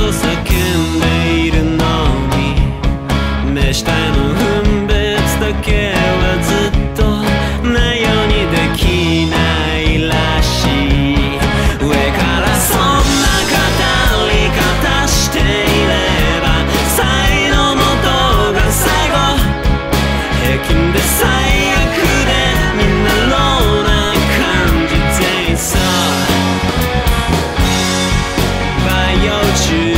と叫んでいるのに、目下の分別だけはずっとないようにできないらしい。上からそんな語り方していれば才能の動画最後平均で最悪でみんなローな感じでさ、培養中